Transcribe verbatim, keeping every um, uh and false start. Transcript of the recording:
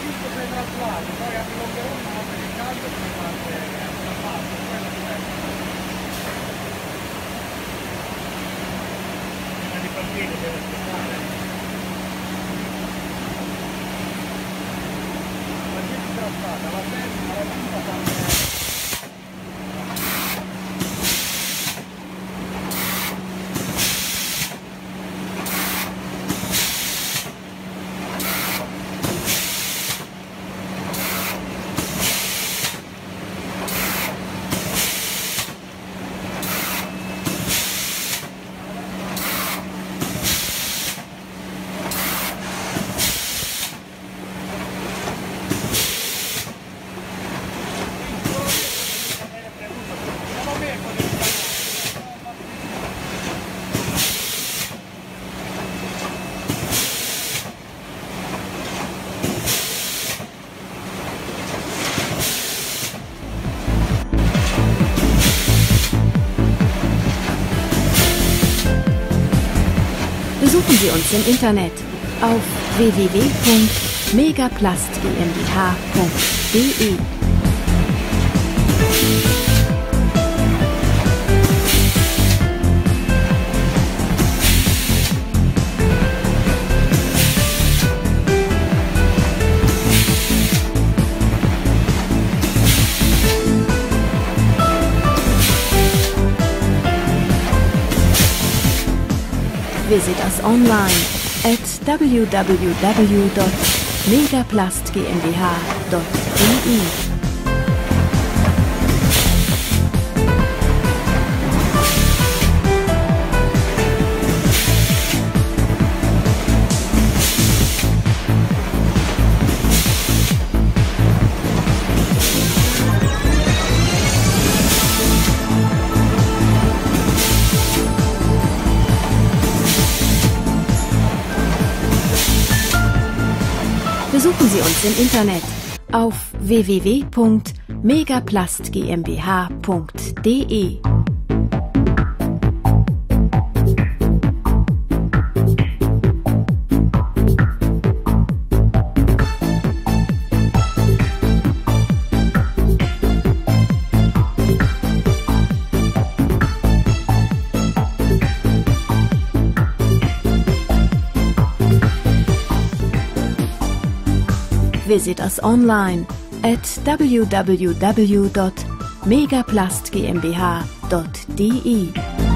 visto sei traslati, poi a Milano il caldo si parte una parte, quello prima di partire deve aspettare. La gente traslata, la terza, la quinta parte. Besuchen Sie uns im Internet auf w w w punkt megaplast gmbh punkt de. Visit us online at w w w dot megaplast gmbh dot de. Besuchen Sie uns im Internet auf w w w punkt megaplast gmbh punkt de. Visit us online at w w w dot megaplast gmbh dot de.